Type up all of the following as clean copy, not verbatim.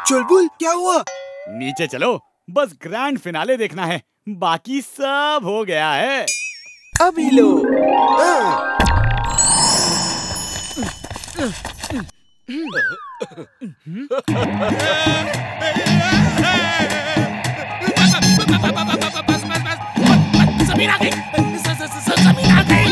चुलबुल क्या हुआ? नीचे चलो, बस ग्रैंड फिनाले देखना है, बाकी सब हो गया है। अभी लो। जमीन आ गई, जमीन आ गई।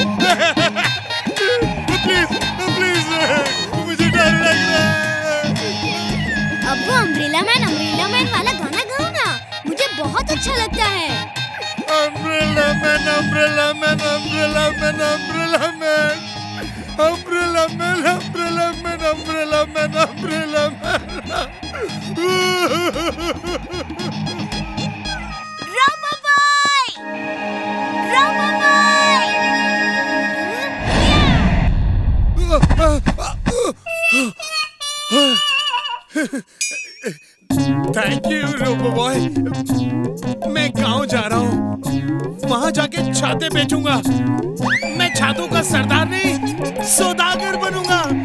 प्लीज मुझे डर लग रहा है। अब वो अम्ब्रेला मैन वाला गाना गाओ ना, मुझे बहुत अच्छा लगता है। Umbrella man, umbrella man, umbrella man, umbrella man, umbrella man, umbrella man, umbrella man, umbrella man. Thank you robo boy. मैं गांव जा रहा हूँ, वहां जाके छाते बेचूंगा। मैं छातों का सरदार नहीं, सौदागर बनूंगा।